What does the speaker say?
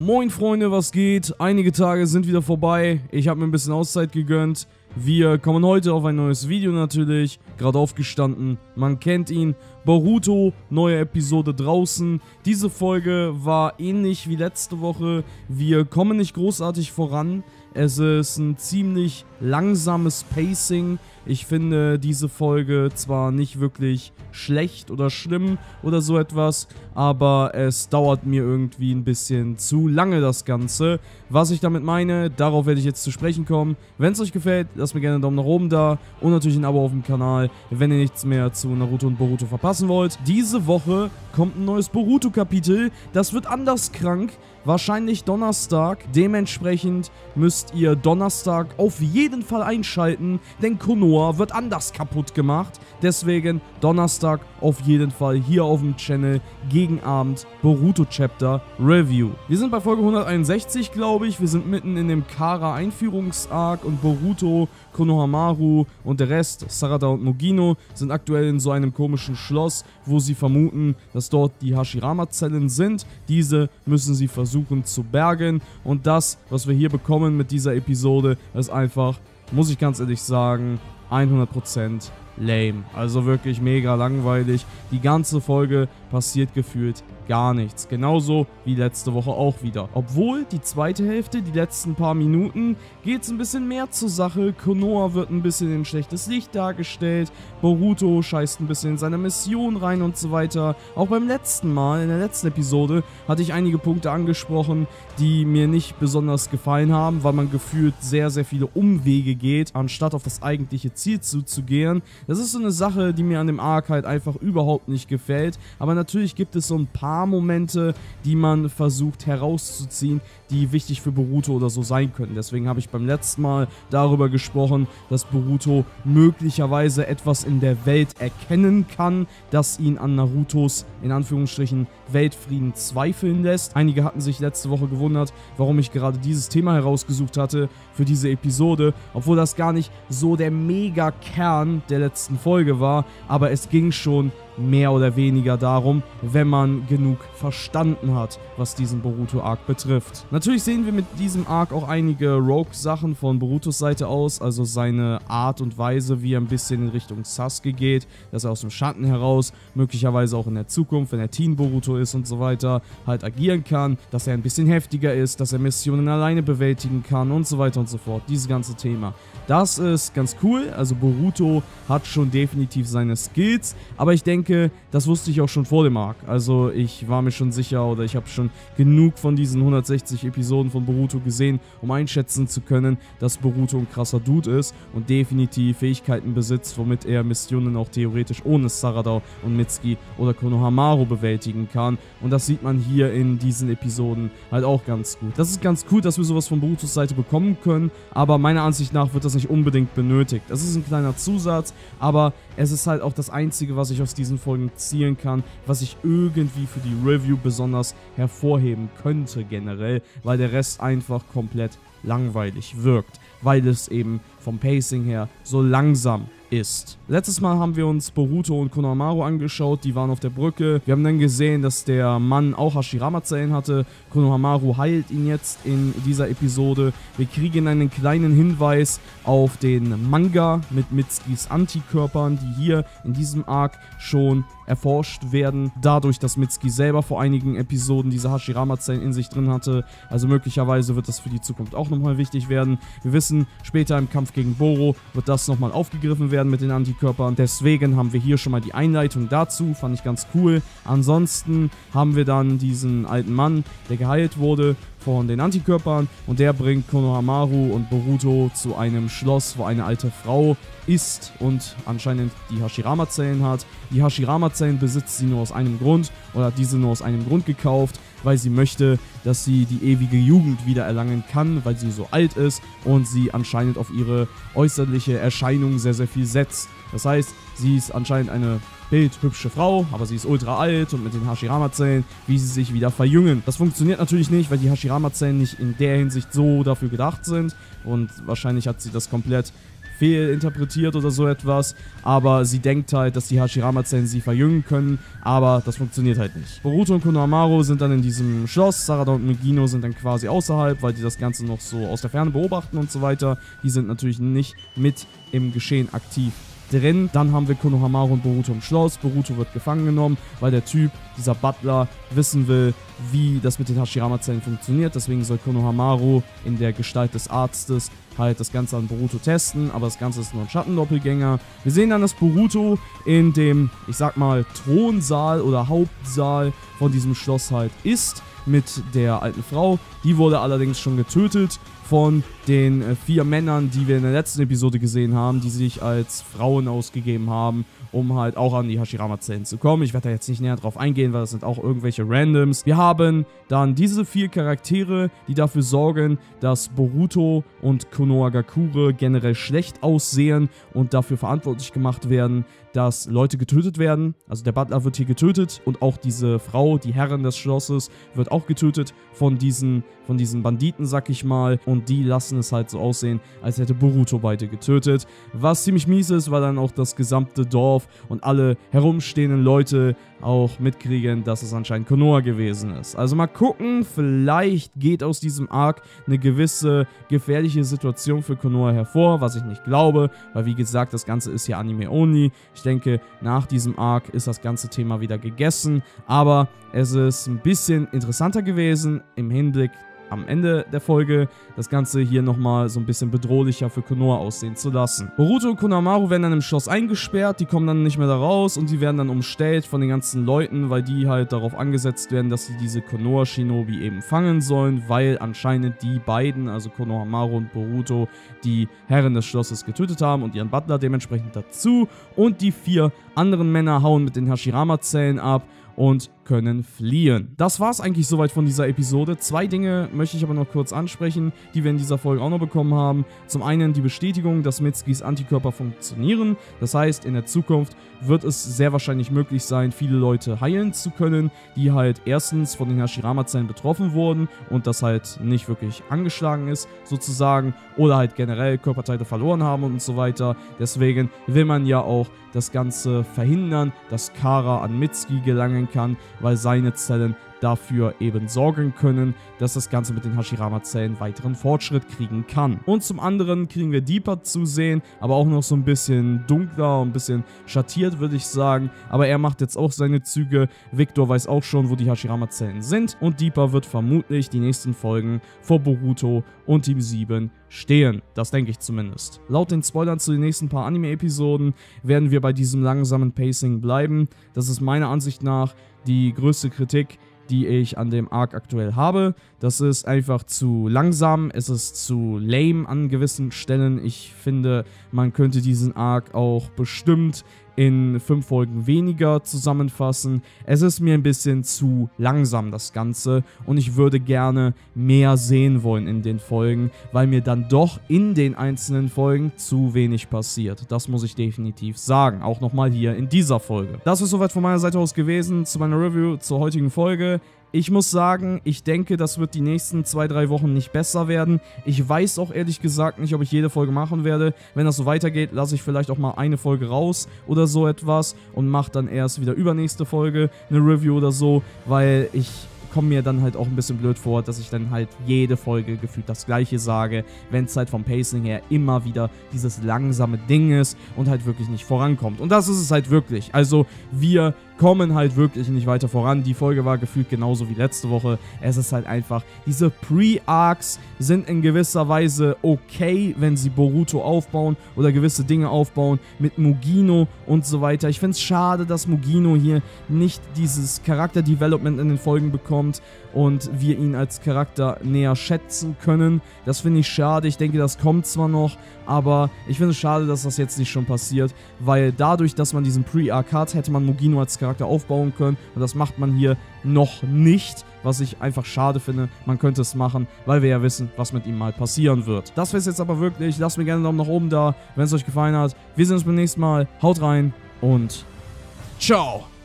Moin Freunde, was geht? Einige Tage sind wieder vorbei. Ich habe mir ein bisschen Auszeit gegönnt. Wir kommen heute auf ein neues Video natürlich. Gerade aufgestanden. Man kennt ihn. Boruto, neue Episode draußen. Diese Folge war ähnlich wie letzte Woche. Wir kommen nicht großartig voran. Es ist ein ziemlich langsames Pacing. Ich finde diese Folge zwar nicht wirklich schlecht oder schlimm oder so etwas, aber es dauert mir irgendwie ein bisschen zu lange das Ganze. Was ich damit meine, darauf werde ich jetzt zu sprechen kommen. Wenn es euch gefällt, lasst mir gerne einen Daumen nach oben da und natürlich ein Abo auf dem Kanal, wenn ihr nichts mehr zu Naruto und Boruto verpassen wollt. Diese Woche kommt ein neues Boruto-Kapitel. Das wird anders krank. Wahrscheinlich Donnerstag. Dementsprechend müsst ihr Donnerstag auf jeden Fall einschalten, denn Konoha wird anders kaputt gemacht. Deswegen Donnerstag auf jeden Fall hier auf dem Channel gegen Abend Boruto Chapter Review. Wir sind bei Folge 161, glaube ich. Wir sind mitten in dem Kara-Einführungs-Arc und Boruto, Konohamaru und der Rest, Sarada und Mogino, sind aktuell in so einem komischen Schloss, wo sie vermuten, dass dort die Hashirama-Zellen sind. Diese müssen sie versuchen zu bergen und das, was wir hier bekommen mit dieser Episode, ist einfach, muss ich ganz ehrlich sagen, 100% lame. Also wirklich mega langweilig. Die ganze Folge passiert gefühlt gar nichts. Genauso wie letzte Woche auch wieder. Obwohl die zweite Hälfte, die letzten paar Minuten, geht es ein bisschen mehr zur Sache. Konoha wird ein bisschen in schlechtes Licht dargestellt. Boruto scheißt ein bisschen in seine Mission rein und so weiter. Auch beim letzten Mal, in der letzten Episode, hatte ich einige Punkte angesprochen, die mir nicht besonders gefallen haben, weil man gefühlt sehr, sehr viele Umwege geht, anstatt auf das eigentliche Ziel zuzugehen. Das ist so eine Sache, die mir an dem Arc halt einfach überhaupt nicht gefällt. Aber natürlich gibt es so ein paar Momente, die man versucht herauszuziehen, die wichtig für Boruto oder so sein können. Deswegen habe ich beim letzten Mal darüber gesprochen, dass Boruto möglicherweise etwas in der Welt erkennen kann, das ihn an Narutos, in Anführungsstrichen, Weltfrieden zweifeln lässt. Einige hatten sich letzte Woche gewundert, warum ich gerade dieses Thema herausgesucht hatte für diese Episode, obwohl das gar nicht so der Mega-Kern der letzten Folge war, aber es ging schon mehr oder weniger darum, wenn man genug verstanden hat, was diesen Boruto-Arc betrifft. Natürlich sehen wir mit diesem Arc auch einige Rogue-Sachen von Borutos Seite aus, also seine Art und Weise, wie er ein bisschen in Richtung Sasuke geht, dass er aus dem Schatten heraus, möglicherweise auch in der Zukunft, wenn er Teen Boruto ist und so weiter, halt agieren kann, dass er ein bisschen heftiger ist, dass er Missionen alleine bewältigen kann und so weiter und so fort. Dieses ganze Thema. Das ist ganz cool, also Boruto hat schon definitiv seine Skills, aber ich denke, das wusste ich auch schon vor dem Arc. Also ich war mir schon sicher oder ich habe schon genug von diesen 160 Episoden von Boruto gesehen, um einschätzen zu können, dass Boruto ein krasser Dude ist und definitiv Fähigkeiten besitzt, womit er Missionen auch theoretisch ohne Sarada und Mitsuki oder Konohamaru bewältigen kann. Und das sieht man hier in diesen Episoden halt auch ganz gut. Das ist ganz cool, dass wir sowas von Borutos Seite bekommen können, aber meiner Ansicht nach wird das nicht unbedingt benötigt. Das ist ein kleiner Zusatz, aber es ist halt auch das Einzige, was ich aus diesen Folgen ziehen kann, was ich irgendwie für die Review besonders hervorheben könnte generell, weil der Rest einfach komplett langweilig wirkt, weil es eben vom Pacing her so langsam ist. Letztes Mal haben wir uns Boruto und Konohamaru angeschaut, die waren auf der Brücke. Wir haben dann gesehen, dass der Mann auch Hashirama-Zellen hatte. Konohamaru heilt ihn jetzt in dieser Episode. Wir kriegen einen kleinen Hinweis auf den Manga mit Mitsukis Antikörpern, die hier in diesem Arc schon erforscht werden, dadurch, dass Mitsuki selber vor einigen Episoden diese Hashirama-Zellen in sich drin hatte. Also möglicherweise wird das für die Zukunft auch nochmal wichtig werden. Wir wissen, später im Kampf gegen Boro wird das nochmal aufgegriffen werden mit den Antikörpern. Deswegen haben wir hier schon mal die Einleitung dazu, fand ich ganz cool. Ansonsten haben wir dann diesen alten Mann, der geheilt wurde von den Antikörpern und der bringt Konohamaru und Boruto zu einem Schloss, wo eine alte Frau ist und anscheinend die Hashirama-Zellen hat. Die Hashirama-Zellen besitzt sie nur aus einem Grund oder hat diese nur aus einem Grund gekauft, weil sie möchte, dass sie die ewige Jugend wieder erlangen kann, weil sie so alt ist und sie anscheinend auf ihre äußerliche Erscheinung sehr, sehr viel setzt. Das heißt, sie ist anscheinend eine bildhübsche Frau, aber sie ist ultra alt und mit den Hashirama-Zellen, wie sie sich wieder verjüngen. Das funktioniert natürlich nicht, weil die Hashirama-Zellen nicht in der Hinsicht so dafür gedacht sind und wahrscheinlich hat sie das komplett fehlinterpretiert oder so etwas, aber sie denkt halt, dass die Hashirama-Zellen sie verjüngen können, aber das funktioniert halt nicht. Boruto und Konohamaru sind dann in diesem Schloss, Sarada und Megino sind dann quasi außerhalb, weil die das Ganze noch so aus der Ferne beobachten und so weiter. Die sind natürlich nicht mit im Geschehen aktiv drin. Dann haben wir Konohamaru und Boruto im Schloss. Boruto wird gefangen genommen, weil der Typ, dieser Butler, wissen will, wie das mit den Hashirama-Zellen funktioniert. Deswegen soll Konohamaru in der Gestalt des Arztes halt das Ganze an Boruto testen, aber das Ganze ist nur ein Schattendoppelgänger. Wir sehen dann, dass Boruto in dem, ich sag mal, Thronsaal oder Hauptsaal von diesem Schloss halt ist, mit der alten Frau. Die wurde allerdings schon getötet von den 4 Männern, die wir in der letzten Episode gesehen haben, die sich als Frauen ausgegeben haben, um halt auch an die Hashirama-Zellen zu kommen. Ich werde da jetzt nicht näher drauf eingehen, weil das sind auch irgendwelche Randoms. Wir haben dann diese 4 Charaktere, die dafür sorgen, dass Boruto und Konohagakure generell schlecht aussehen und dafür verantwortlich gemacht werden, dass Leute getötet werden. Also der Butler wird hier getötet und auch diese Frau, die Herrin des Schlosses, wird auch getötet von diesen Banditen, sag ich mal. Und die lassen es halt so aussehen, als hätte Boruto beide getötet. Was ziemlich mies ist, weil dann auch das gesamte Dorf und alle herumstehenden Leute auch mitkriegen, dass es anscheinend Konoha gewesen ist. Also mal gucken, vielleicht geht aus diesem Arc eine gewisse gefährliche Situation für Konoha hervor, was ich nicht glaube, weil wie gesagt, das Ganze ist hier Anime-only. Ich denke, nach diesem Arc ist das ganze Thema wieder gegessen, aber es ist ein bisschen interessanter gewesen im Hinblick am Ende der Folge, das Ganze hier nochmal so ein bisschen bedrohlicher für Konoha aussehen zu lassen. Boruto und Konohamaru werden dann im Schloss eingesperrt, die kommen dann nicht mehr da raus und die werden dann umstellt von den ganzen Leuten, weil die halt darauf angesetzt werden, dass sie diese Konoha-Shinobi eben fangen sollen, weil anscheinend die beiden, also Konohamaru und Boruto, die Herren des Schlosses getötet haben und ihren Butler dementsprechend dazu und die 4 anderen Männer hauen mit den Hashirama-Zellen ab und können fliehen. Das war es eigentlich soweit von dieser Episode. 2 Dinge möchte ich aber noch kurz ansprechen, die wir in dieser Folge auch noch bekommen haben. Zum einen die Bestätigung, dass Mitskis Antikörper funktionieren. Das heißt, in der Zukunft wird es sehr wahrscheinlich möglich sein, viele Leute heilen zu können, die halt erstens von den Hashirama-Zellen betroffen wurden und das halt nicht wirklich angeschlagen ist, sozusagen, oder halt generell Körperteile verloren haben und so weiter. Deswegen will man ja auch das Ganze verhindern, dass Kara an Mitsuki gelangen kann, weil seine Zellen dafür eben sorgen können, dass das Ganze mit den Hashirama-Zellen weiteren Fortschritt kriegen kann. Und zum anderen kriegen wir Deeper zu sehen, aber auch noch so ein bisschen dunkler und ein bisschen schattiert, würde ich sagen. Aber er macht jetzt auch seine Züge. Victor weiß auch schon, wo die Hashirama-Zellen sind. Und Deeper wird vermutlich die nächsten Folgen vor Boruto und Team 7 stehen. Das denke ich zumindest. Laut den Spoilern zu den nächsten paar Anime-Episoden werden wir bei diesem langsamen Pacing bleiben. Das ist meiner Ansicht nach die größte Kritik, die ich an dem Arc aktuell habe. Das ist einfach zu langsam, es ist zu lame an gewissen Stellen. Ich finde, man könnte diesen Arc auch bestimmt in 5 Folgen weniger zusammenfassen. Es ist mir ein bisschen zu langsam, das Ganze, und ich würde gerne mehr sehen wollen in den Folgen, weil mir dann doch in den einzelnen Folgen zu wenig passiert. Das muss ich definitiv sagen, auch nochmal hier in dieser Folge. Das ist soweit von meiner Seite aus gewesen zu meiner Review zur heutigen Folge. Ich muss sagen, ich denke, das wird die nächsten 2-3 Wochen nicht besser werden. Ich weiß auch ehrlich gesagt nicht, ob ich jede Folge machen werde. Wenn das so weitergeht, lasse ich vielleicht auch mal eine Folge raus oder so etwas und mache dann erst wieder übernächste Folge eine Review oder so, weil ich komme mir dann halt auch ein bisschen blöd vor, dass ich dann halt jede Folge gefühlt das Gleiche sage, wenn es halt vom Pacing her immer wieder dieses langsame Ding ist und halt wirklich nicht vorankommt. Und das ist es halt wirklich. Also wir kommen halt wirklich nicht weiter voran. Die Folge war gefühlt genauso wie letzte Woche. Es ist halt einfach, diese Pre-Arcs sind in gewisser Weise okay, wenn sie Boruto aufbauen oder gewisse Dinge aufbauen mit Mugino und so weiter. Ich finde es schade, dass Mugino hier nicht dieses Charakter-Development in den Folgen bekommt und wir ihn als Charakter näher schätzen können. Das finde ich schade. Ich denke, das kommt zwar noch, aber ich finde es schade, dass das jetzt nicht schon passiert, weil dadurch, dass man diesen Pre-Arc hat, hätte man Mugino als Charakter aufbauen können und das macht man hier noch nicht, was ich einfach schade finde. Man könnte es machen, weil wir ja wissen, was mit ihm mal passieren wird. Das wäre es jetzt aber wirklich. Lasst mir gerne einen Daumen nach oben da, wenn es euch gefallen hat. Wir sehen uns beim nächsten Mal. Haut rein und ciao!